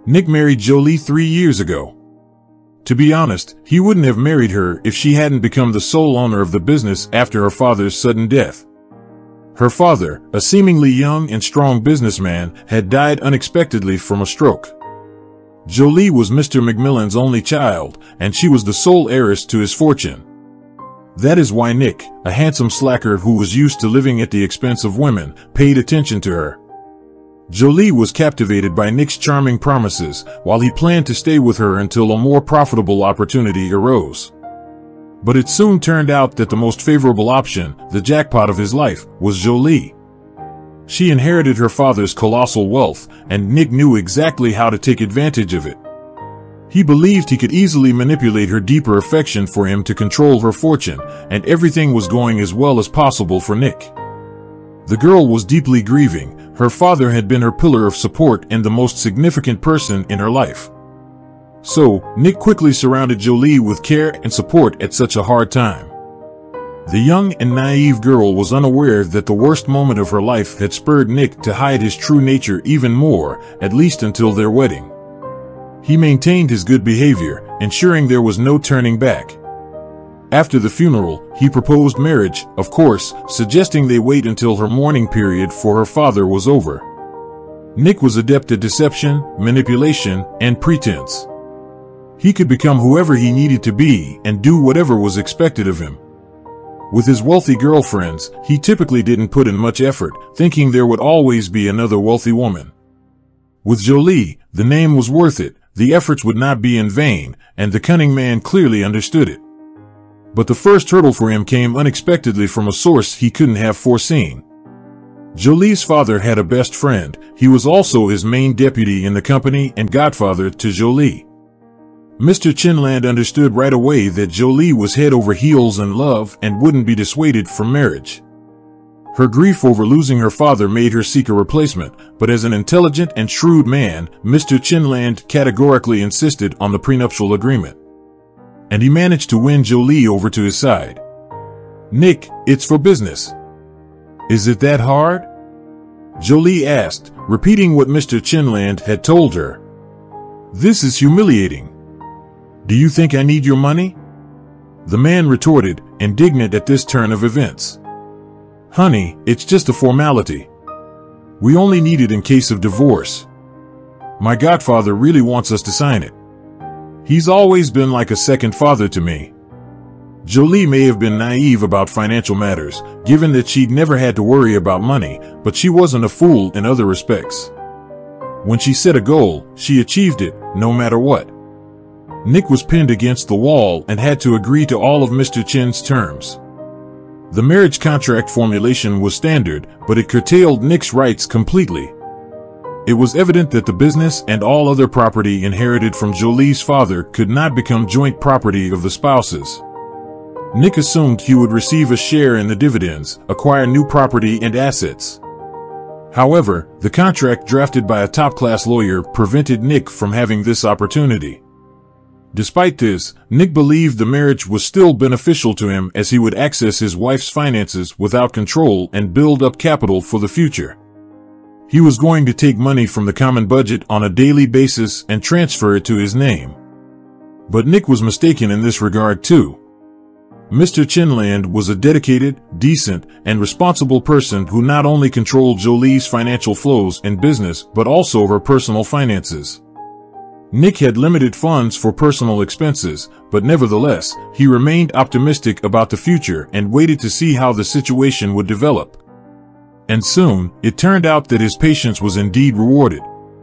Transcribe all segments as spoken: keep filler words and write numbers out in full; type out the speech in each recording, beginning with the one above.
Nick married Jolie three years ago. To be honest, he wouldn't have married her if she hadn't become the sole owner of the business after her father's sudden death. Her father, a seemingly young and strong businessman, had died unexpectedly from a stroke. Jolie was Mister McMillan's only child, and she was the sole heiress to his fortune. That is why Nick, a handsome slacker who was used to living at the expense of women, paid attention to her. Jolie was captivated by Nick's charming promises, while he planned to stay with her until a more profitable opportunity arose. But it soon turned out that the most favorable option, the jackpot of his life, was Jolie. She inherited her father's colossal wealth, and Nick knew exactly how to take advantage of it. He believed he could easily manipulate her deeper affection for him to control her fortune, and everything was going as well as possible for Nick. The girl was deeply grieving. Her father had been her pillar of support and the most significant person in her life. So, Nick quickly surrounded Jolie with care and support at such a hard time. The young and naive girl was unaware that the worst moment of her life had spurred Nick to hide his true nature even more, at least until their wedding. He maintained his good behavior, ensuring there was no turning back. After the funeral, he proposed marriage, of course, suggesting they wait until her mourning period for her father was over. Nick was adept at deception, manipulation, and pretense. He could become whoever he needed to be and do whatever was expected of him. With his wealthy girlfriends, he typically didn't put in much effort, thinking there would always be another wealthy woman. With Jolie, the name was worth it, the efforts would not be in vain, and the cunning man clearly understood it. But the first hurdle for him came unexpectedly from a source he couldn't have foreseen. Jolie's father had a best friend. He was also his main deputy in the company and godfather to Jolie. Mister Chinland understood right away that Jolie was head over heels in love and wouldn't be dissuaded from marriage. Her grief over losing her father made her seek a replacement, but as an intelligent and shrewd man, Mister Chinland categorically insisted on the prenuptial agreement. And he managed to win Jolie over to his side. "Nick, it's for business." "Is it that hard?" Jolie asked, repeating what Mister Chinland had told her. "This is humiliating. Do you think I need your money?" The man retorted, indignant at this turn of events. "Honey, it's just a formality. We only need it in case of divorce. My godfather really wants us to sign it. He's always been like a second father to me." Jolie may have been naive about financial matters, given that she'd never had to worry about money, but she wasn't a fool in other respects. When she set a goal, she achieved it, no matter what. Nick was pinned against the wall and had to agree to all of Mister Chin's terms. The marriage contract formulation was standard, but it curtailed Nick's rights completely. It was evident that the business and all other property inherited from Jolie's father could not become joint property of the spouses. Nick assumed he would receive a share in the dividends, acquire new property and assets. However, the contract drafted by a top-class lawyer prevented Nick from having this opportunity. Despite this, Nick believed the marriage was still beneficial to him as he would access his wife's finances without control and build up capital for the future. He was going to take money from the common budget on a daily basis and transfer it to his name. But Nick was mistaken in this regard too. Mister Chinland was a dedicated, decent, and responsible person who not only controlled Jolie's financial flows in business but also her personal finances. Nick had limited funds for personal expenses, but nevertheless, he remained optimistic about the future and waited to see how the situation would develop. And soon, it turned out that his patience was indeed rewarded.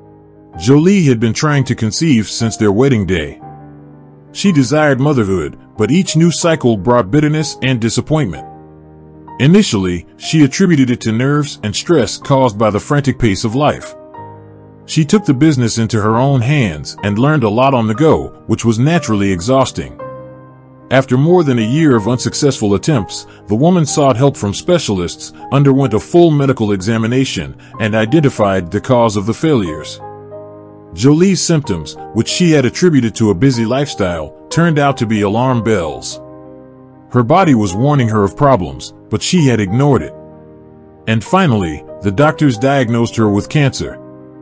Jolie had been trying to conceive since their wedding day. She desired motherhood, but each new cycle brought bitterness and disappointment. Initially, she attributed it to nerves and stress caused by the frantic pace of life. She took the business into her own hands and learned a lot on the go, which was naturally exhausting. After more than a year of unsuccessful attempts, the woman sought help from specialists, underwent a full medical examination, and identified the cause of the failures. Jolie's symptoms, which she had attributed to a busy lifestyle, turned out to be alarm bells. Her body was warning her of problems, but she had ignored it. And finally, the doctors diagnosed her with cancer.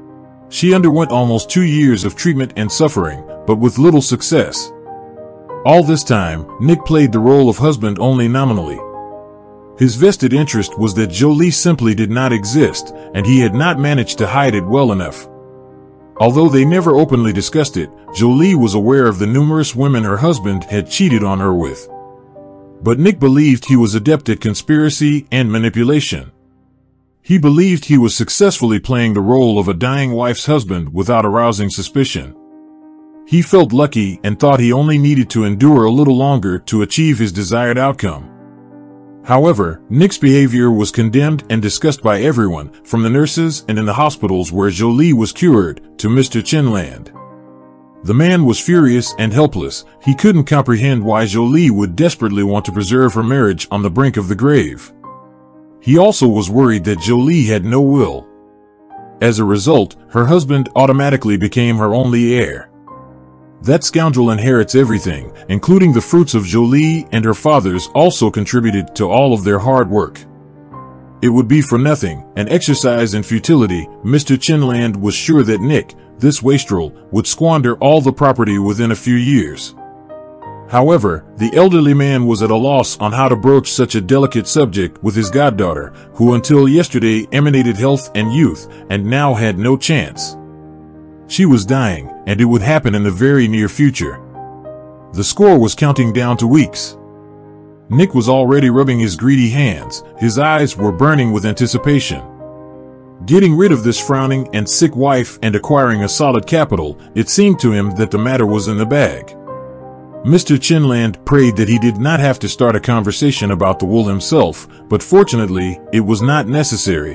She underwent almost two years of treatment and suffering, but with little success. All this time, Nick played the role of husband only nominally. His vested interest was that Jolie simply did not exist, and he had not managed to hide it well enough. Although they never openly discussed it, Jolie was aware of the numerous women her husband had cheated on her with. But Nick believed he was adept at conspiracy and manipulation. He believed he was successfully playing the role of a dying wife's husband without arousing suspicion. He felt lucky and thought he only needed to endure a little longer to achieve his desired outcome. However, Nick's behavior was condemned and discussed by everyone, from the nurses and in the hospitals where Jolie was cured, to Mister Chinland. The man was furious and helpless. He couldn't comprehend why Jolie would desperately want to preserve her marriage on the brink of the grave. He also was worried that Jolie had no will. As a result, her husband automatically became her only heir. That scoundrel inherits everything, including the fruits of Jolie, and her fathers also contributed to all of their hard work. It would be for nothing, an exercise in futility. Mister Chinland was sure that Nick, this wastrel, would squander all the property within a few years. However, the elderly man was at a loss on how to broach such a delicate subject with his goddaughter, who until yesterday emanated health and youth, and now had no chance. She was dying, and it would happen in the very near future. The score was counting down to weeks. Nick was already rubbing his greedy hands. His eyes were burning with anticipation. Getting rid of this frowning and sick wife and acquiring a solid capital, it seemed to him that the matter was in the bag. Mister Chinland prayed that he did not have to start a conversation about the wool himself, but fortunately, it was not necessary.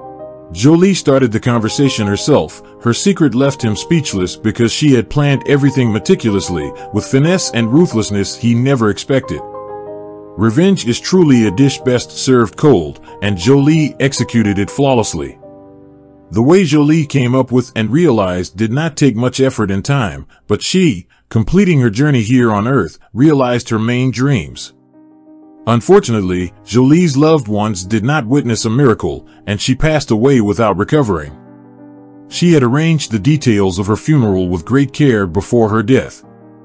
Jolie started the conversation herself. Her secret left him speechless because she had planned everything meticulously, with finesse and ruthlessness he never expected. Revenge is truly a dish best served cold, and Jolie executed it flawlessly. The way Jolie came up with and realized did not take much effort and time, but she, completing her journey here on Earth, realized her main dreams. Unfortunately, Jolie's loved ones did not witness a miracle, and she passed away without recovering. She had arranged the details of her funeral with great care before her death.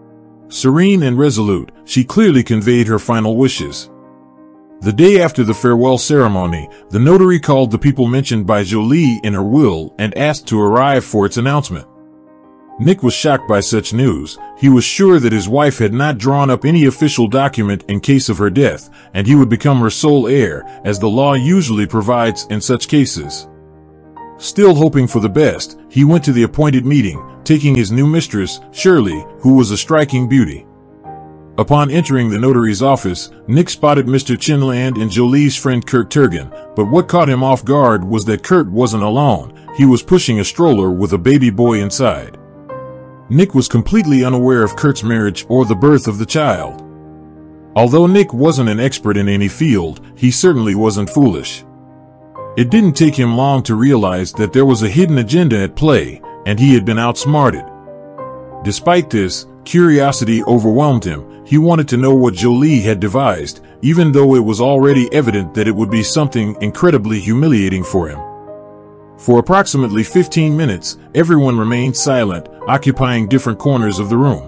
Serene and resolute, she clearly conveyed her final wishes. The day after the farewell ceremony, the notary called the people mentioned by Jolie in her will and asked to arrive for its announcement. Nick was shocked by such news. He was sure that his wife had not drawn up any official document in case of her death, and he would become her sole heir, as the law usually provides in such cases. Still hoping for the best, he went to the appointed meeting, taking his new mistress, Shirley, who was a striking beauty. Upon entering the notary's office, Nick spotted Mister Chinland and Jolie's friend Kurt Turgan, but what caught him off guard was that Kurt wasn't alone. He was pushing a stroller with a baby boy inside. Nick was completely unaware of Kurt's marriage or the birth of the child. Although Nick wasn't an expert in any field, he certainly wasn't foolish. It didn't take him long to realize that there was a hidden agenda at play, and he had been outsmarted. Despite this, curiosity overwhelmed him. He wanted to know what Jolie had devised, even though it was already evident that it would be something incredibly humiliating for him. For approximately fifteen minutes, everyone remained silent, occupying different corners of the room.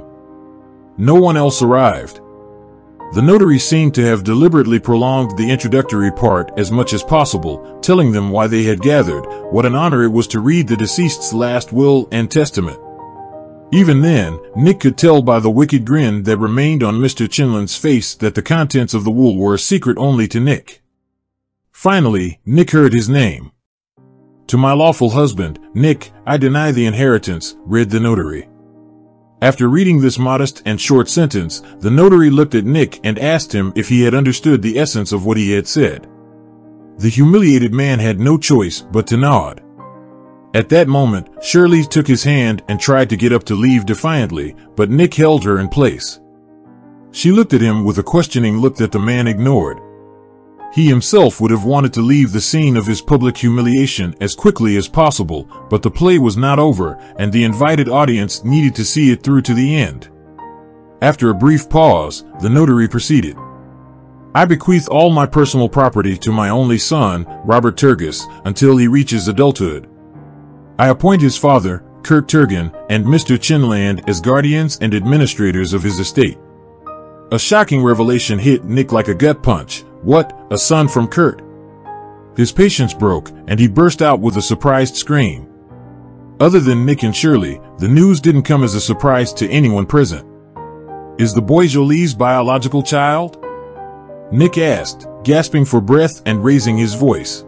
No one else arrived. The notary seemed to have deliberately prolonged the introductory part as much as possible, telling them why they had gathered, what an honor it was to read the deceased's last will and testament. Even then, Nick could tell by the wicked grin that remained on Mister Chinland's face that the contents of the will were a secret only to Nick. Finally, Nick heard his name. "To my lawful husband, Nick, I deny the inheritance," read the notary. After reading this modest and short sentence, the notary looked at Nick and asked him if he had understood the essence of what he had said. The humiliated man had no choice but to nod. At that moment, Shirley took his hand and tried to get up to leave defiantly, but Nick held her in place. She looked at him with a questioning look that the man ignored. He himself would have wanted to leave the scene of his public humiliation as quickly as possible, but the play was not over, and the invited audience needed to see it through to the end. After a brief pause, the notary proceeded. "I bequeath all my personal property to my only son, Robert Turgis, until he reaches adulthood. I appoint his father, Kurt Turgan, and Mister Chinland as guardians and administrators of his estate. A shocking revelation hit Nick like a gut punch. What, a son from Kurt? His patience broke, and he burst out with a surprised scream. Other than Nick and Shirley, the news didn't come as a surprise to anyone present. Is the boy Jolie's biological child? Nick asked, gasping for breath and raising his voice.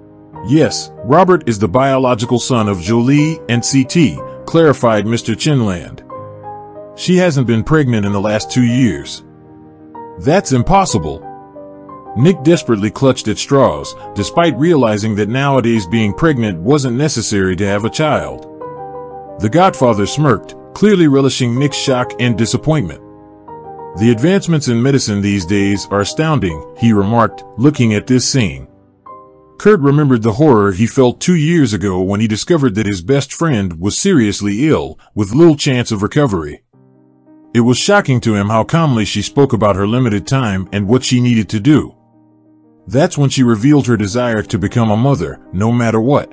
Yes, Robert is the biological son of Jolie and C T, clarified Mister Chinland. She hasn't been pregnant in the last two years. That's impossible. Nick desperately clutched at straws, despite realizing that nowadays being pregnant wasn't necessary to have a child. The Godfather smirked, clearly relishing Nick's shock and disappointment. The advancements in medicine these days are astounding, he remarked, looking at this scene. Kurt remembered the horror he felt two years ago when he discovered that his best friend was seriously ill, with little chance of recovery. It was shocking to him how calmly she spoke about her limited time and what she needed to do. That's when she revealed her desire to become a mother, no matter what.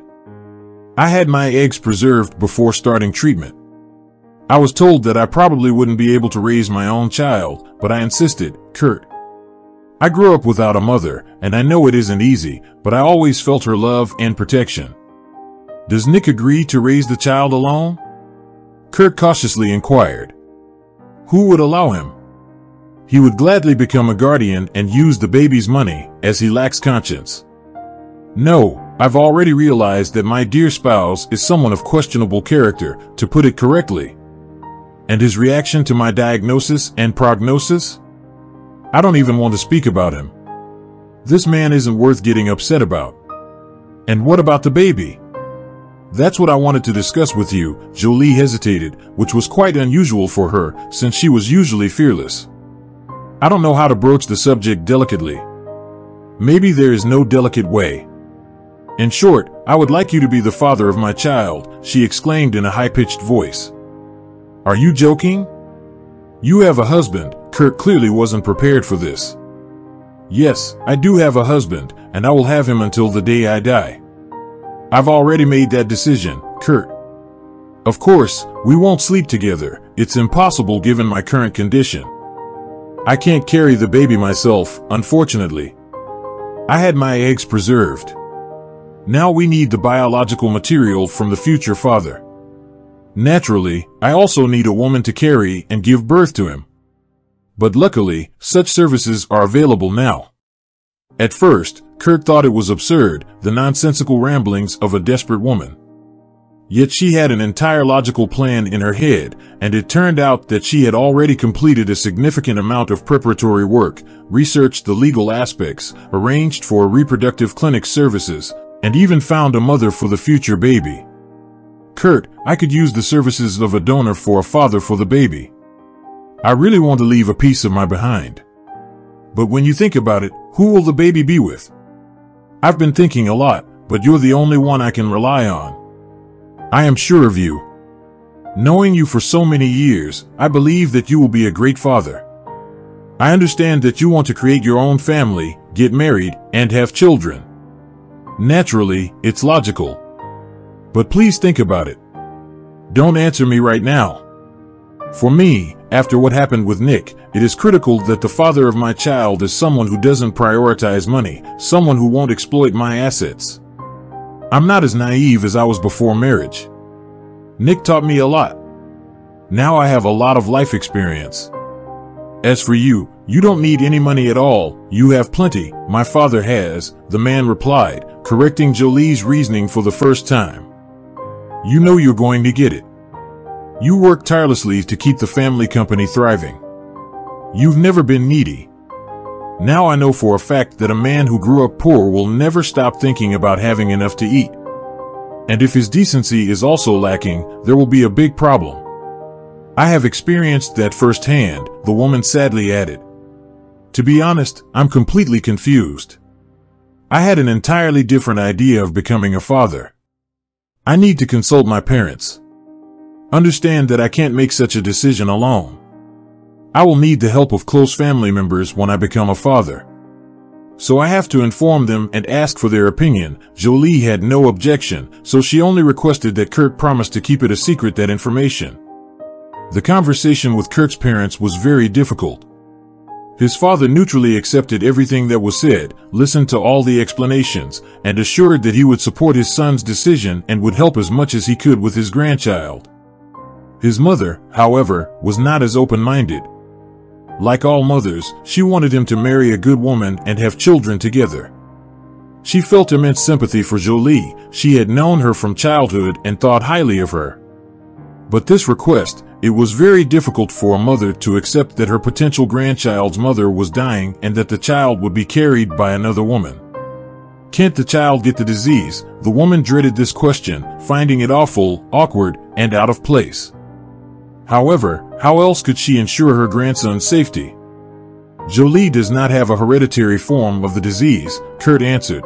I had my eggs preserved before starting treatment. I was told that I probably wouldn't be able to raise my own child, but I insisted, Kurt. I grew up without a mother, and I know it isn't easy, but I always felt her love and protection. Does Nick agree to raise the child alone? Kurt cautiously inquired. Who would allow him? He would gladly become a guardian and use the baby's money, as he lacks conscience. No, I've already realized that my dear spouse is someone of questionable character, to put it correctly. And his reaction to my diagnosis and prognosis? I don't even want to speak about him. This man isn't worth getting upset about. And what about the baby? That's what I wanted to discuss with you. Jolie hesitated, which was quite unusual for her, since she was usually fearless. I don't know how to broach the subject delicately. Maybe there is no delicate way. In short, I would like you to be the father of my child, she exclaimed in a high-pitched voice. Are you joking? You have a husband. Kurt clearly wasn't prepared for this. Yes, I do have a husband, and I will have him until the day I die. I've already made that decision, Kurt. Of course, we won't sleep together. It's impossible given my current condition. I can't carry the baby myself, unfortunately. I had my eggs preserved. Now we need the biological material from the future father. Naturally, I also need a woman to carry and give birth to him. But luckily, such services are available now. At first, Kurt thought it was absurd, the nonsensical ramblings of a desperate woman. Yet she had an entire logical plan in her head, and it turned out that she had already completed a significant amount of preparatory work, researched the legal aspects, arranged for reproductive clinic services, and even found a mother for the future baby. Kurt, I could use the services of a donor for a father for the baby. I really want to leave a piece of my behind. But when you think about it, who will the baby be with? I've been thinking a lot, but you're the only one I can rely on. I am sure of you. Knowing you for so many years, I believe that you will be a great father. I understand that you want to create your own family, get married, and have children. Naturally, it's logical. But please think about it. Don't answer me right now. For me, after what happened with Nick, it is critical that the father of my child is someone who doesn't prioritize money, someone who won't exploit my assets. I'm not as naive as I was before marriage. Nick taught me a lot. Now I have a lot of life experience. As for you, you don't need any money at all. You have plenty. My father has, the man replied, correcting Jolie's reasoning for the first time. You know you're going to get it. You work tirelessly to keep the family company thriving. You've never been needy. Now I know for a fact that a man who grew up poor will never stop thinking about having enough to eat. And if his decency is also lacking, there will be a big problem. I have experienced that firsthand, the woman sadly added. To be honest, I'm completely confused. I had an entirely different idea of becoming a father. I need to consult my parents. Understand that I can't make such a decision alone. I will need the help of close family members when I become a father. So I have to inform them and ask for their opinion. Jolie had no objection, so she only requested that Kurt promise to keep it a secret, that information. The conversation with Kurt's parents was very difficult. His father neutrally accepted everything that was said, listened to all the explanations, and assured that he would support his son's decision and would help as much as he could with his grandchild. His mother, however, was not as open-minded. Like all mothers, she wanted him to marry a good woman and have children together. She felt immense sympathy for Jolie. She had known her from childhood and thought highly of her. But this request, it was very difficult for a mother to accept that her potential grandchild's mother was dying and that the child would be carried by another woman. Can't the child get the disease? The woman dreaded this question, finding it awful, awkward, and out of place. However, how else could she ensure her grandson's safety? Jolie does not have a hereditary form of the disease, Kurt answered.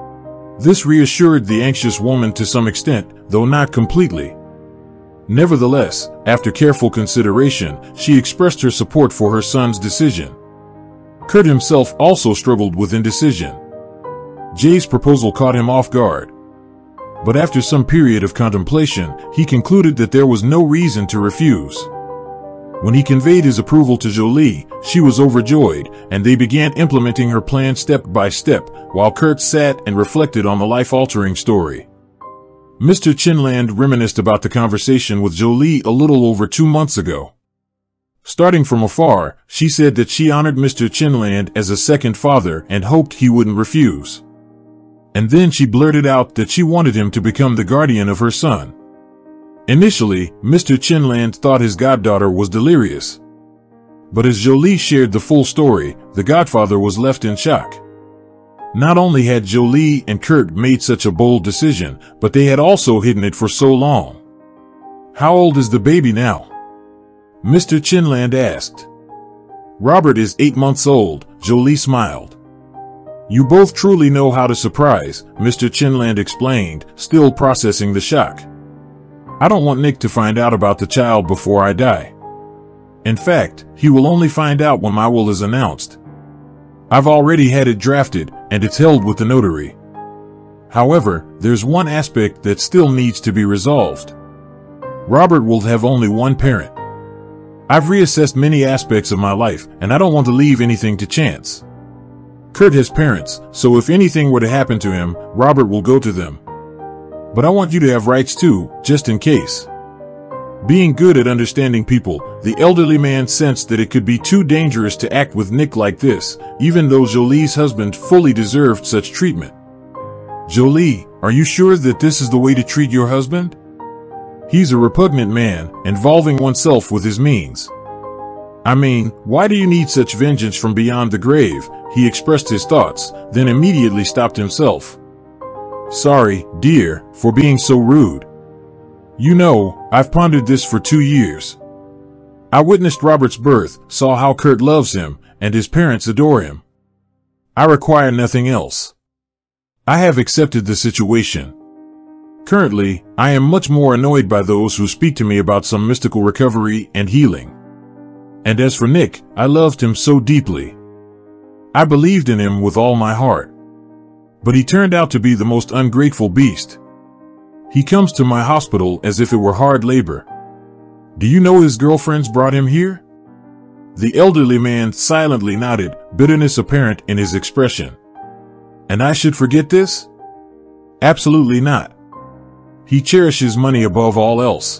This reassured the anxious woman to some extent, though not completely. Nevertheless, after careful consideration, she expressed her support for her son's decision. Kurt himself also struggled with indecision. Jay's proposal caught him off guard. But after some period of contemplation, he concluded that there was no reason to refuse. When he conveyed his approval to Jolie, she was overjoyed, and they began implementing her plan step by step, while Kurt sat and reflected on the life-altering story. Mister Chinland reminisced about the conversation with Jolie a little over two months ago. Starting from afar, she said that she honored Mister Chinland as a second father and hoped he wouldn't refuse. And then she blurted out that she wanted him to become the guardian of her son. Initially, Mister Chinland thought his goddaughter was delirious. But as Jolie shared the full story, the godfather was left in shock. Not only had Jolie and Kurt made such a bold decision, but they had also hidden it for so long. How old is the baby now? Mister Chinland asked. Robert is eight months old, Jolie smiled. You both truly know how to surprise, Mister Chinland explained, still processing the shock. I don't want Nick to find out about the child before I die. In fact, he will only find out when my will is announced. I've already had it drafted, and it's held with the notary. However, there's one aspect that still needs to be resolved. Robert will have only one parent. I've reassessed many aspects of my life, and I don't want to leave anything to chance. Kurt has parents, so if anything were to happen to him, Robert will go to them. But I want you to have rights too, just in case. Being good at understanding people, the elderly man sensed that it could be too dangerous to act with Nick like this, even though Jolie's husband fully deserved such treatment. Jolie, are you sure that this is the way to treat your husband? He's a repugnant man, involving oneself with his means. I mean, why do you need such vengeance from beyond the grave? He expressed his thoughts, then immediately stopped himself. Sorry, dear, for being so rude. You know, I've pondered this for two years. I witnessed Robert's birth, saw how Kurt loves him, and his parents adore him. I require nothing else. I have accepted the situation. Currently, I am much more annoyed by those who speak to me about some mystical recovery and healing. And as for Nick, I loved him so deeply. I believed in him with all my heart. But he turned out to be the most ungrateful beast. He comes to my hospital as if it were hard labor. Do you know his girlfriends brought him here? The elderly man silently nodded, bitterness apparent in his expression. And I should forget this? Absolutely not. He cherishes money above all else.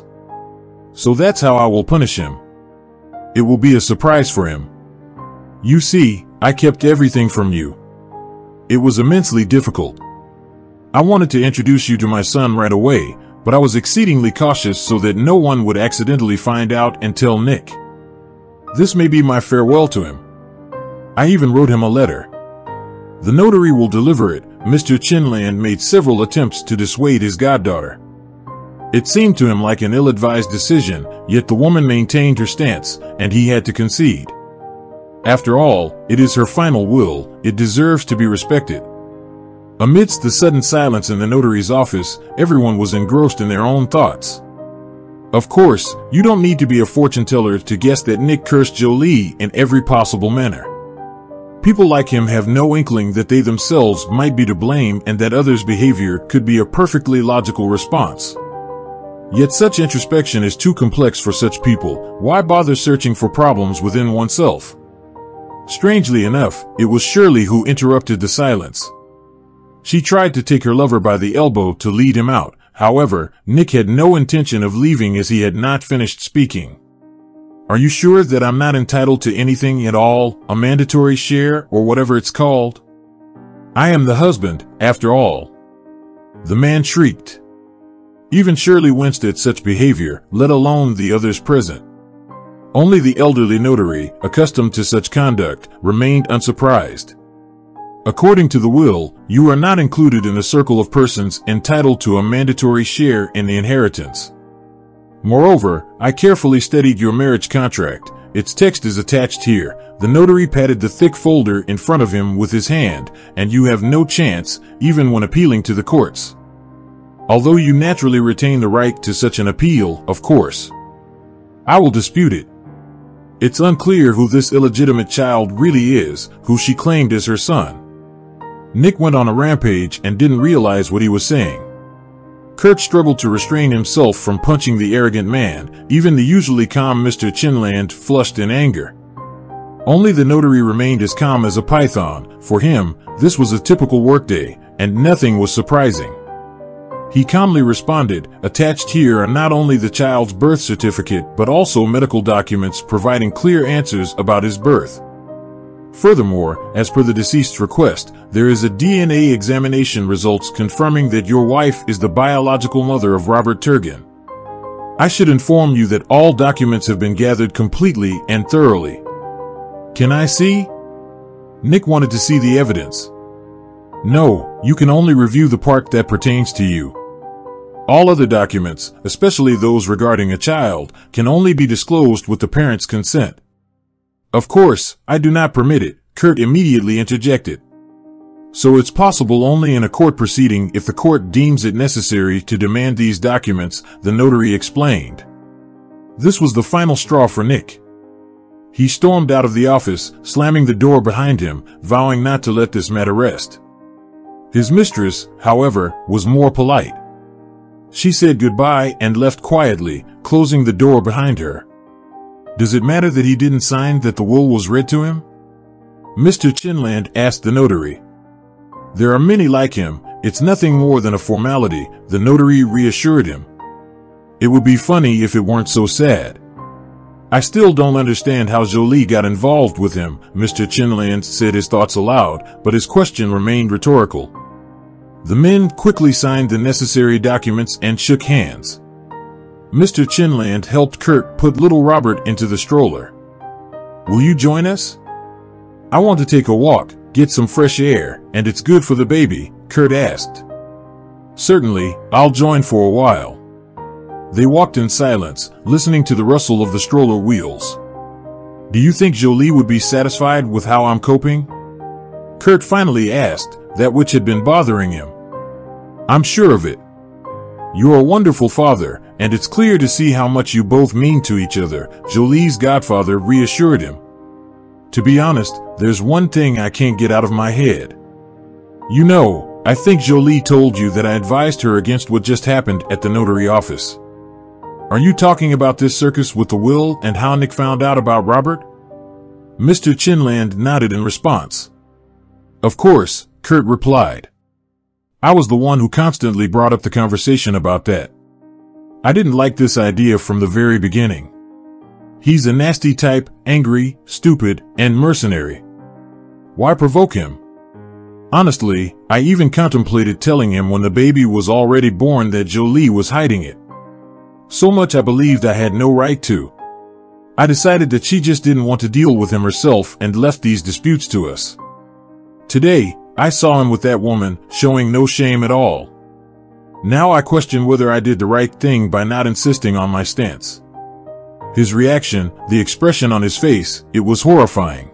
So that's how I will punish him. It will be a surprise for him. You see, I kept everything from you. It was immensely difficult. I wanted to introduce you to my son right away, but I was exceedingly cautious so that no one would accidentally find out and tell Nick. This may be my farewell to him. I even wrote him a letter. The notary will deliver it. Mister Chinland made several attempts to dissuade his goddaughter. It seemed to him like an ill-advised decision, yet the woman maintained her stance, and he had to concede. After all, it is her final will, it deserves to be respected. Amidst the sudden silence in the notary's office, everyone was engrossed in their own thoughts. Of course, you don't need to be a fortune teller to guess that Nick cursed Jolie in every possible manner. People like him have no inkling that they themselves might be to blame and that others' behavior could be a perfectly logical response. Yet such introspection is too complex for such people. Why bother searching for problems within oneself? Strangely enough, it was Shirley who interrupted the silence. She tried to take her lover by the elbow to lead him out. However, Nick had no intention of leaving as he had not finished speaking. Are you sure that I'm not entitled to anything at all, a mandatory share or whatever it's called? I am the husband, after all. The man shrieked. Even Shirley winced at such behavior, let alone the others present. Only the elderly notary, accustomed to such conduct, remained unsurprised. According to the will, you are not included in a circle of persons entitled to a mandatory share in the inheritance. Moreover, I carefully studied your marriage contract. Its text is attached here. The notary patted the thick folder in front of him with his hand, and you have no chance, even when appealing to the courts. Although you naturally retain the right to such an appeal, of course. I will dispute it. It's unclear who this illegitimate child really is, who she claimed as her son. Nick went on a rampage and didn't realize what he was saying. Kurt struggled to restrain himself from punching the arrogant man. Even the usually calm Mister Chinland flushed in anger. Only the notary remained as calm as a python. For him, this was a typical workday, and nothing was surprising. He calmly responded, attached here are not only the child's birth certificate but also medical documents providing clear answers about his birth. Furthermore, as per the deceased's request, there is a D N A examination results confirming that your wife is the biological mother of Robert Turgan. I should inform you that all documents have been gathered completely and thoroughly. Can I see? Nick wanted to see the evidence. No, you can only review the part that pertains to you. All other documents, especially those regarding a child, can only be disclosed with the parent's consent. Of course, I do not permit it, Kurt immediately interjected. So it's possible only in a court proceeding if the court deems it necessary to demand these documents, the notary explained. This was the final straw for Nick. He stormed out of the office, slamming the door behind him, vowing not to let this matter rest. His mistress, however, was more polite. She said goodbye and left quietly, closing the door behind her. Does it matter that he didn't sign that the will was read to him? Mister Chinland asked the notary. There are many like him. It's nothing more than a formality, the notary reassured him. It would be funny if it weren't so sad. I still don't understand how Jolie got involved with him, Mister Chinland said his thoughts aloud, but his question remained rhetorical. The men quickly signed the necessary documents and shook hands. Mister Chinland helped Kurt put little Robert into the stroller. Will you join us? I want to take a walk, get some fresh air, and it's good for the baby, Kurt asked. Certainly, I'll join for a while. They walked in silence, listening to the rustle of the stroller wheels. Do you think Jolie would be satisfied with how I'm coping? Kurt finally asked, that which had been bothering him. I'm sure of it. You're a wonderful father, and it's clear to see how much you both mean to each other, Jolie's godfather reassured him. To be honest, there's one thing I can't get out of my head. You know, I think Jolie told you that I advised her against what just happened at the notary office. Are you talking about this circus with the will and how Nick found out about Robert? Mister Chinland nodded in response. Of course, Kurt replied. I was the one who constantly brought up the conversation about that. I didn't like this idea from the very beginning. He's a nasty type, angry, stupid, and mercenary. Why provoke him? Honestly, I even contemplated telling him when the baby was already born that Jolie was hiding it. So much I believed I had no right to. I decided that she just didn't want to deal with him herself and left these disputes to us. Today, I saw him with that woman, showing no shame at all. Now I question whether I did the right thing by not insisting on my stance. His reaction, the expression on his face, it was horrifying.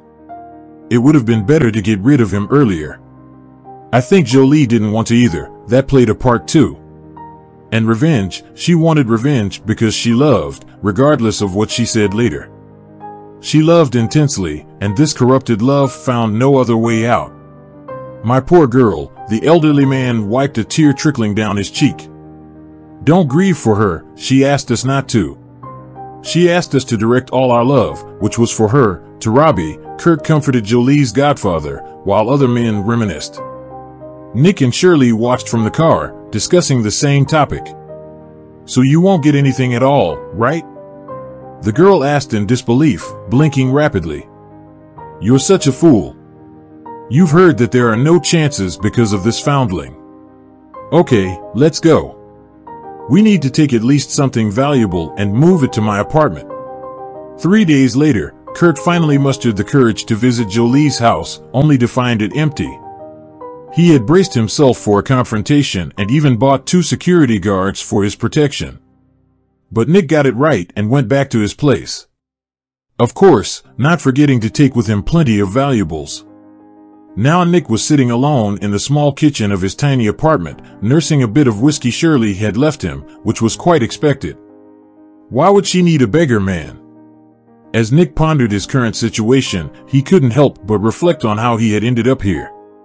It would have been better to get rid of him earlier. I think Jolie didn't want to either, that played a part too. And revenge, she wanted revenge because she loved, regardless of what she said later. She loved intensely, and this corrupted love found no other way out. My poor girl, the elderly man wiped a tear trickling down his cheek. Don't grieve for her, she asked us not to. She asked us to direct all our love, which was for her, to Robbie. Kurt comforted Jolie's godfather, while other men reminisced. Nick and Shirley watched from the car, discussing the same topic. So you won't get anything at all, right? The girl asked in disbelief, blinking rapidly. You're such a fool. You've heard that there are no chances because of this foundling. Okay, let's go. We need to take at least something valuable and move it to my apartment. Three days later, Kurt finally mustered the courage to visit Jolie's house, only to find it empty. He had braced himself for a confrontation and even bought two security guards for his protection. But Nick got it right and went back to his place. Of course, not forgetting to take with him plenty of valuables. Now Nick was sitting alone in the small kitchen of his tiny apartment, nursing a bit of whiskey Shirley had left him, which was quite expected. Why would she need a beggar man? As Nick pondered his current situation, he couldn't help but reflect on how he had ended up here.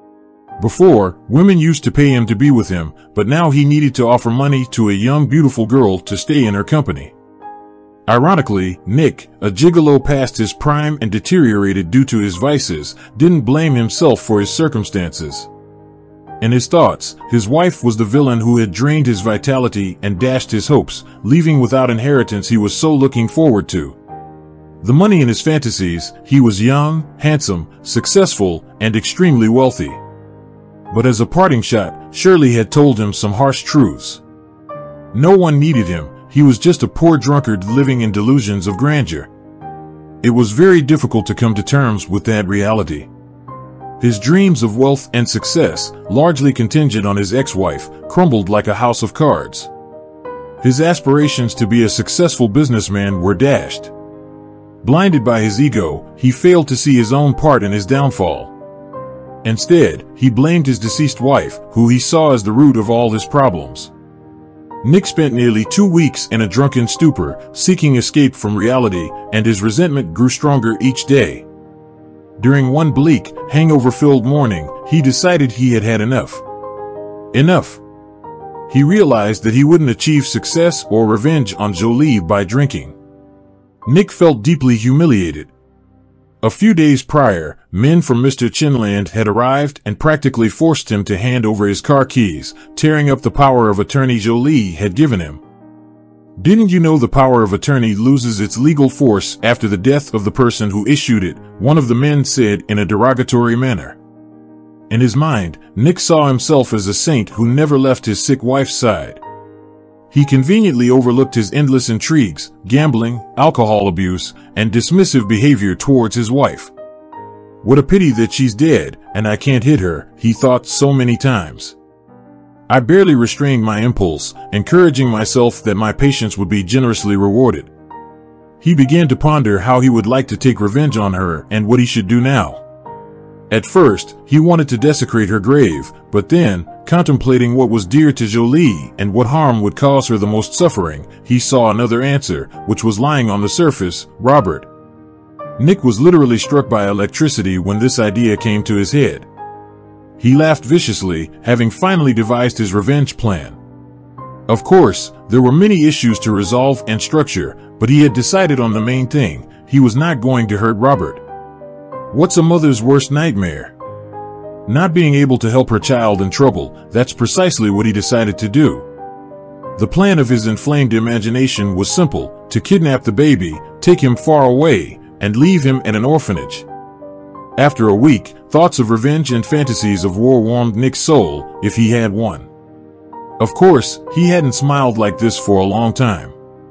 Before, women used to pay him to be with him, but now he needed to offer money to a young beautiful girl to stay in her company. Ironically, Nick, a gigolo past his prime and deteriorated due to his vices, didn't blame himself for his circumstances. In his thoughts, his wife was the villain who had drained his vitality and dashed his hopes, leaving without inheritance he was so looking forward to. The money in his fantasies, he was young, handsome, successful, and extremely wealthy. But as a parting shot, Shirley had told him some harsh truths. No one needed him. He was just a poor drunkard living in delusions of grandeur. It was very difficult to come to terms with that reality. His dreams of wealth and success, largely contingent on his ex-wife, crumbled like a house of cards. His aspirations to be a successful businessman were dashed. Blinded by his ego, he failed to see his own part in his downfall. Instead, he blamed his deceased wife, who he saw as the root of all his problems. Nick spent nearly two weeks in a drunken stupor, seeking escape from reality, and his resentment grew stronger each day. During one bleak, hangover-filled morning, he decided he had had enough. Enough. He realized that he wouldn't achieve success or revenge on Jolie by drinking. Nick felt deeply humiliated. A few days prior, men from Mister Chinland had arrived and practically forced him to hand over his car keys, tearing up the power of attorney Jolie had given him. Didn't you know the power of attorney loses its legal force after the death of the person who issued it? One of the men said in a derogatory manner. In his mind, Nick saw himself as a saint who never left his sick wife's side. He conveniently overlooked his endless intrigues, gambling, alcohol abuse, and dismissive behavior towards his wife. What a pity that she's dead, and I can't hit her, he thought so many times. I barely restrained my impulse, encouraging myself that my patience would be generously rewarded. He began to ponder how he would like to take revenge on her and what he should do now. At first, he wanted to desecrate her grave, but then, contemplating what was dear to Jolie and what harm would cause her the most suffering, he saw another answer, which was lying on the surface: Robert. Nick was literally struck by electricity when this idea came to his head. He laughed viciously, having finally devised his revenge plan. Of course, there were many issues to resolve and structure, but he had decided on the main thing: he was not going to hurt Robert. What's a mother's worst nightmare? Not being able to help her child in trouble. That's precisely what he decided to do. The plan of his inflamed imagination was simple: to kidnap the baby, take him far away, and leave him at an orphanage. After a week, thoughts of revenge and fantasies of war warmed Nick's soul, if he had one. Of course, he hadn't smiled like this for a long time.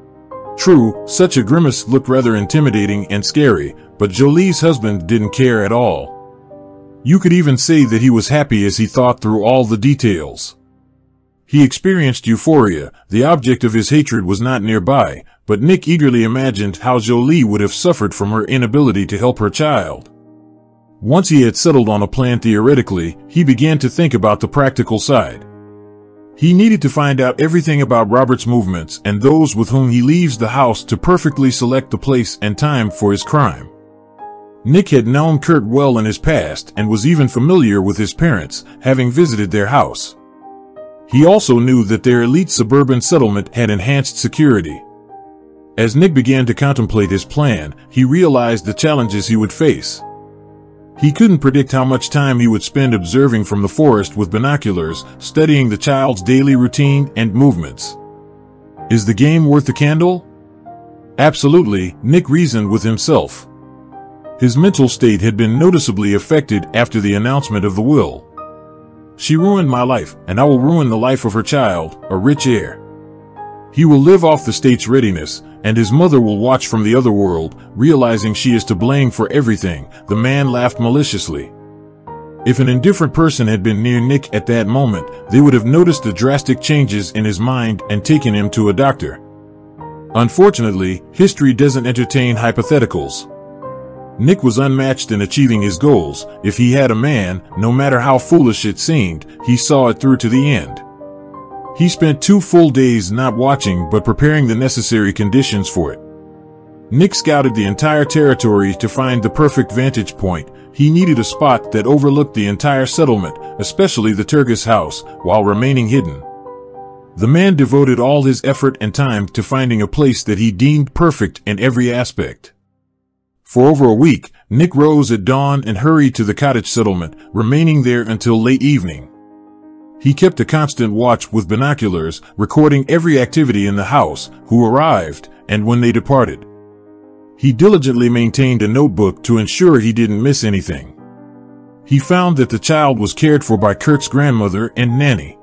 True, such a grimace looked rather intimidating and scary, but Jolie's husband didn't care at all. You could even say that he was happy as he thought through all the details. He experienced euphoria. The object of his hatred was not nearby, but Nick eagerly imagined how Jolie would have suffered from her inability to help her child. Once he had settled on a plan theoretically, he began to think about the practical side. He needed to find out everything about Robert's movements and those with whom he leaves the house to perfectly select the place and time for his crime. Nick had known Kurt well in his past and was even familiar with his parents, having visited their house. He also knew that their elite suburban settlement had enhanced security. As Nick began to contemplate his plan, he realized the challenges he would face. He couldn't predict how much time he would spend observing from the forest with binoculars, studying the child's daily routine and movements. Is the game worth the candle? Absolutely, Nick reasoned with himself. His mental state had been noticeably affected after the announcement of the will. She ruined my life, and I will ruin the life of her child, a rich heir. He will live off the state's readiness, and his mother will watch from the other world, realizing she is to blame for everything. The man laughed maliciously. If an indifferent person had been near Nick at that moment, they would have noticed the drastic changes in his mind and taken him to a doctor. Unfortunately, history doesn't entertain hypotheticals. Nick was unmatched in achieving his goals. If he had a man, no matter how foolish it seemed, he saw it through to the end. He spent two full days not watching but preparing the necessary conditions for it. Nick scouted the entire territory to find the perfect vantage point. He needed a spot that overlooked the entire settlement, especially the Turgis house, while remaining hidden. The man devoted all his effort and time to finding a place that he deemed perfect in every aspect. For over a week, Nick rose at dawn and hurried to the cottage settlement, remaining there until late evening. He kept a constant watch with binoculars, recording every activity in the house, who arrived, and when they departed. He diligently maintained a notebook to ensure he didn't miss anything. He found that the child was cared for by Kurt's grandmother and nanny.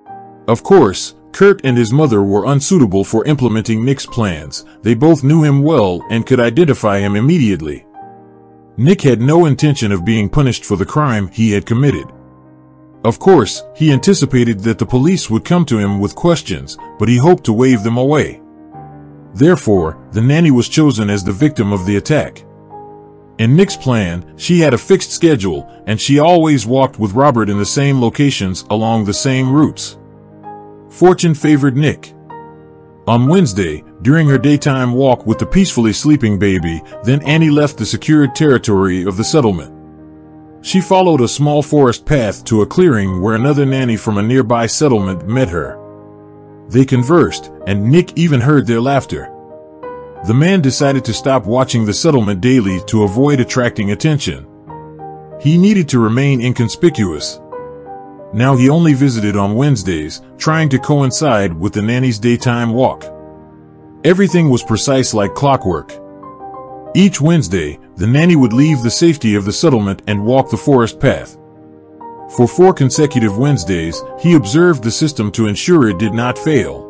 Of course, Kurt and his mother were unsuitable for implementing Nick's plans. They both knew him well and could identify him immediately. Nick had no intention of being punished for the crime he had committed. Of course, he anticipated that the police would come to him with questions, but he hoped to wave them away. Therefore, the nanny was chosen as the victim of the attack. In Nick's plan, she had a fixed schedule, and she always walked with Robert in the same locations along the same routes. Fortune favored Nick. On Wednesday, during her daytime walk with the peacefully sleeping baby, then Annie left the secured territory of the settlement. She followed a small forest path to a clearing where another nanny from a nearby settlement met her. They conversed, and Nick even heard their laughter. The man decided to stop watching the settlement daily to avoid attracting attention. He needed to remain inconspicuous. Now he only visited on Wednesdays, trying to coincide with the nanny's daytime walk. Everything was precise like clockwork. Each Wednesday, the nanny would leave the safety of the settlement and walk the forest path. For four consecutive Wednesdays, he observed the system to ensure it did not fail.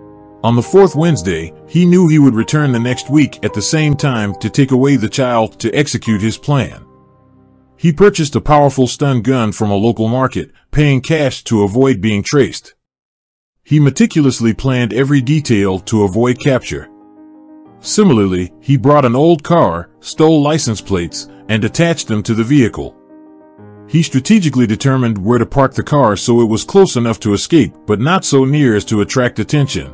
On the fourth Wednesday, he knew he would return the next week at the same time to take away the child to execute his plan. He purchased a powerful stun gun from a local market, paying cash to avoid being traced. He meticulously planned every detail to avoid capture. Similarly, he brought an old car, stole license plates, and attached them to the vehicle. He strategically determined where to park the car so it was close enough to escape, but not so near as to attract attention.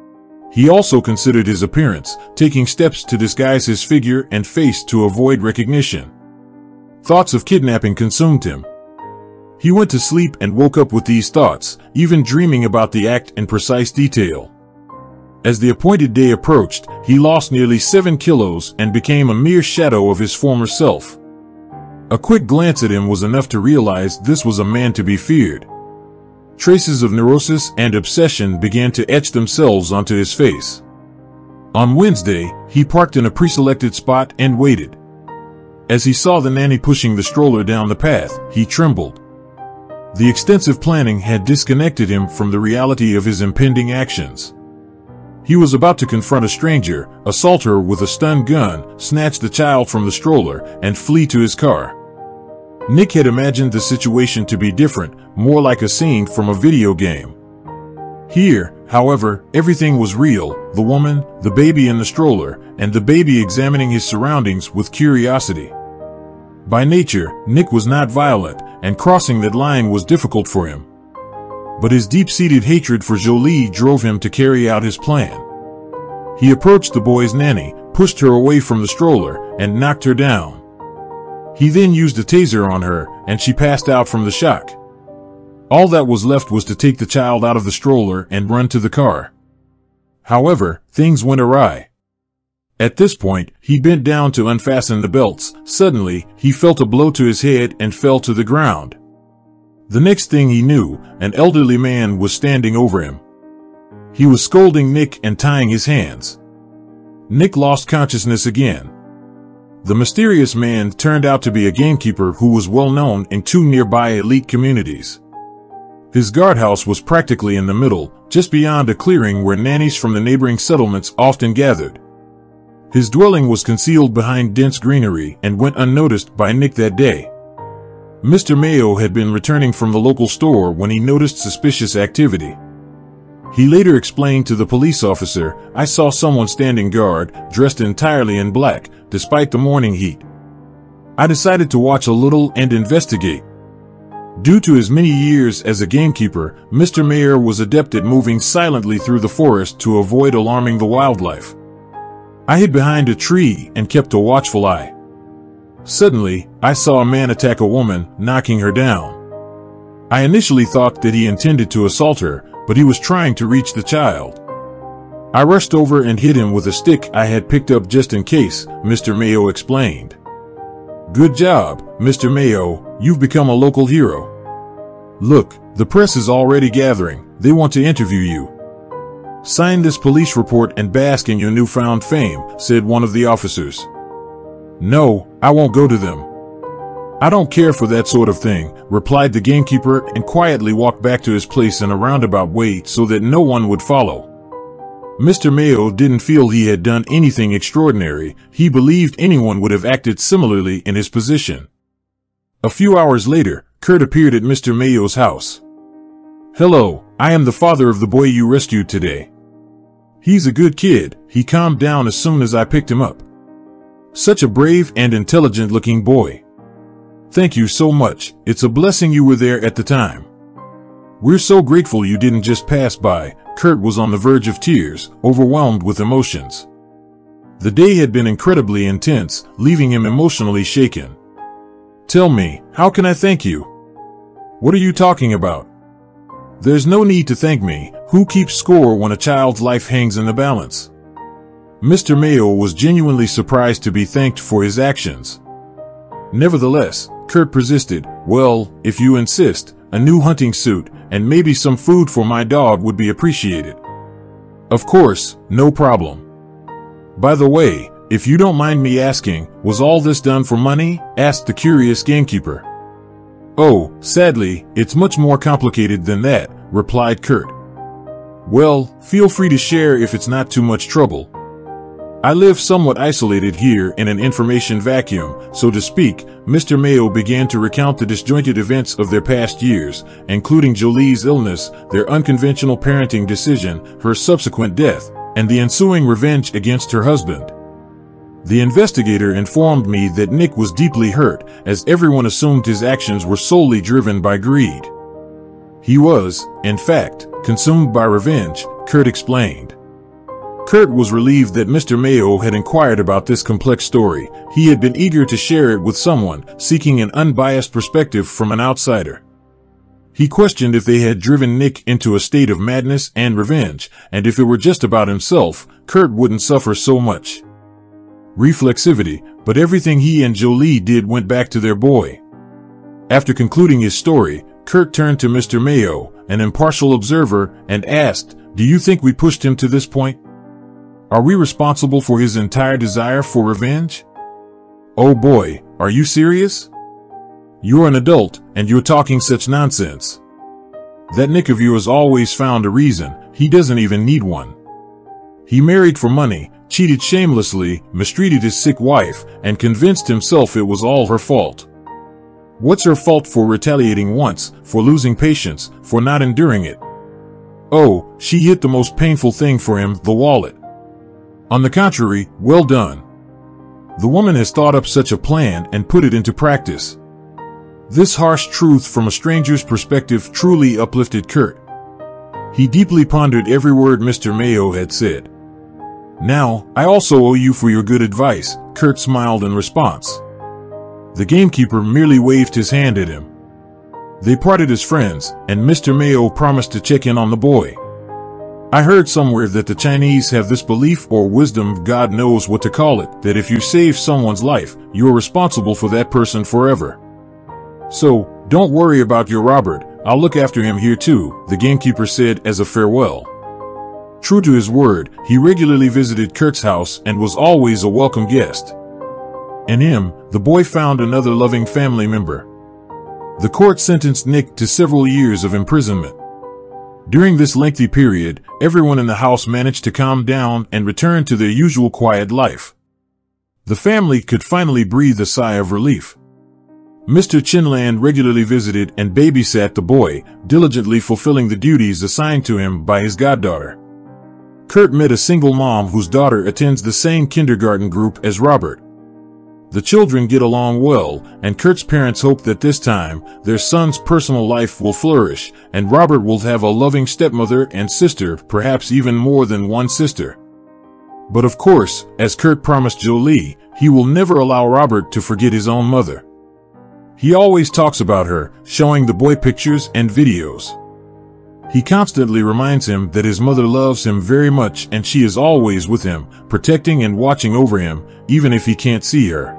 He also considered his appearance, taking steps to disguise his figure and face to avoid recognition. Thoughts of kidnapping consumed him. He went to sleep and woke up with these thoughts, even dreaming about the act in precise detail. As the appointed day approached, he lost nearly seven kilos and became a mere shadow of his former self. A quick glance at him was enough to realize this was a man to be feared. Traces of neurosis and obsession began to etch themselves onto his face. On Wednesday, he parked in a pre-selected spot and waited. As he saw the nanny pushing the stroller down the path, he trembled. The extensive planning had disconnected him from the reality of his impending actions. He was about to confront a stranger, assault her with a stun gun, snatch the child from the stroller, and flee to his car. Nick had imagined the situation to be different, more like a scene from a video game. Here, however, everything was real: the woman, the baby in the stroller, and the baby examining his surroundings with curiosity. By nature, Nick was not violent, and crossing that line was difficult for him. But his deep-seated hatred for Jolie drove him to carry out his plan. He approached the boy's nanny, pushed her away from the stroller, and knocked her down. He then used a taser on her, and she passed out from the shock. All that was left was to take the child out of the stroller and run to the car. However, things went awry. At this point, he bent down to unfasten the belts. Suddenly, he felt a blow to his head and fell to the ground. The next thing he knew, an elderly man was standing over him. He was scolding Nick and tying his hands. Nick lost consciousness again. The mysterious man turned out to be a gamekeeper who was well known in two nearby elite communities. His guardhouse was practically in the middle, just beyond a clearing where nannies from the neighboring settlements often gathered. His dwelling was concealed behind dense greenery and went unnoticed by Nick that day. Mister Mayo had been returning from the local store when he noticed suspicious activity. He later explained to the police officer, "I saw someone standing guard, dressed entirely in black, despite the morning heat. I decided to watch a little and investigate." Due to his many years as a gamekeeper, Mister Mayer was adept at moving silently through the forest to avoid alarming the wildlife. I hid behind a tree and kept a watchful eye. Suddenly, I saw a man attack a woman, knocking her down. I initially thought that he intended to assault her, but he was trying to reach the child. I rushed over and hit him with a stick I had picked up just in case, Mister Mayo explained. "Good job, Mister Mayo, you've become a local hero. Look, the press is already gathering, they want to interview you. Sign this police report and bask in your newfound fame," said one of the officers. "No, I won't go to them. I don't care for that sort of thing," replied the gamekeeper and quietly walked back to his place in a roundabout way so that no one would follow. Mister Mayo didn't feel he had done anything extraordinary. He believed anyone would have acted similarly in his position. A few hours later, Kurt appeared at Mister Mayo's house. "Hello, I am the father of the boy you rescued today. He's a good kid. He calmed down as soon as I picked him up. Such a brave and intelligent-looking boy. Thank you so much. It's a blessing you were there at the time. We're so grateful you didn't just pass by." Kurt was on the verge of tears, overwhelmed with emotions. The day had been incredibly intense, leaving him emotionally shaken. "Tell me, how can I thank you? What are you talking about?" "There's no need to thank me. Who keeps score when a child's life hangs in the balance?" Mister Mayo was genuinely surprised to be thanked for his actions. Nevertheless, Kurt persisted, "Well, if you insist, a new hunting suit, and maybe some food for my dog would be appreciated." "Of course, no problem. By the way, if you don't mind me asking, was all this done for money?" asked the curious gamekeeper. "Oh, sadly, it's much more complicated than that," replied Kurt. "Well, feel free to share if it's not too much trouble. I live somewhat isolated here in an information vacuum, so to speak." Mister Mayo began to recount the disjointed events of their past years, including Jolie's illness, their unconventional parenting decision, her subsequent death, and the ensuing revenge against her husband. "The investigator informed me that Nick was deeply hurt, as everyone assumed his actions were solely driven by greed. He was, in fact, consumed by revenge," Kurt explained. Kurt was relieved that Mister Mayo had inquired about this complex story. He had been eager to share it with someone, seeking an unbiased perspective from an outsider. He questioned if they had driven Nick into a state of madness and revenge, and if it were just about himself, Kurt wouldn't suffer so much. Reflexivity, but everything he and Jolie did went back to their boy. After concluding his story, Kurt turned to Mister Mayo, an impartial observer, and asked, "Do you think we pushed him to this point? Are we responsible for his entire desire for revenge? Oh boy, are you serious? You're an adult, and you're talking such nonsense. That Nick of yours always found a reason. He doesn't even need one. He married for money, cheated shamelessly, mistreated his sick wife, and convinced himself it was all her fault. What's her fault for retaliating once, for losing patience, for not enduring it? Oh, she hit the most painful thing for him, the wallet. On the contrary, well done. The woman has thought up such a plan and put it into practice." This harsh truth from a stranger's perspective truly uplifted Kurt. He deeply pondered every word Mister Mayo had said. "Now, I also owe you for your good advice," Kurt smiled in response. The gamekeeper merely waved his hand at him. They parted as friends, and Mister Mayo promised to check in on the boy. I heard somewhere that the Chinese have this belief or wisdom, God knows what to call it, that if you save someone's life, you are responsible for that person forever. So, don't worry about your Robert, I'll look after him here too, the gamekeeper said as a farewell. True to his word, he regularly visited Kurt's house and was always a welcome guest. In him, the boy found another loving family member. The court sentenced Nick to several years of imprisonment. During this lengthy period, everyone in the house managed to calm down and return to their usual quiet life. The family could finally breathe a sigh of relief. Mister Chinland regularly visited and babysat the boy, diligently fulfilling the duties assigned to him by his goddaughter. Kurt met a single mom whose daughter attends the same kindergarten group as Robert. The children get along well, and Kurt's parents hope that this time, their son's personal life will flourish, and Robert will have a loving stepmother and sister, perhaps even more than one sister. But of course, as Kurt promised Jolie, he will never allow Robert to forget his own mother. He always talks about her, showing the boy pictures and videos. He constantly reminds him that his mother loves him very much and she is always with him, protecting and watching over him, even if he can't see her.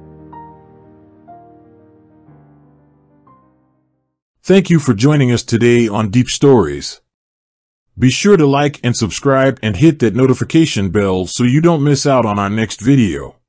Thank you for joining us today on Deep Stories. Be sure to like and subscribe and hit that notification bell so you don't miss out on our next video.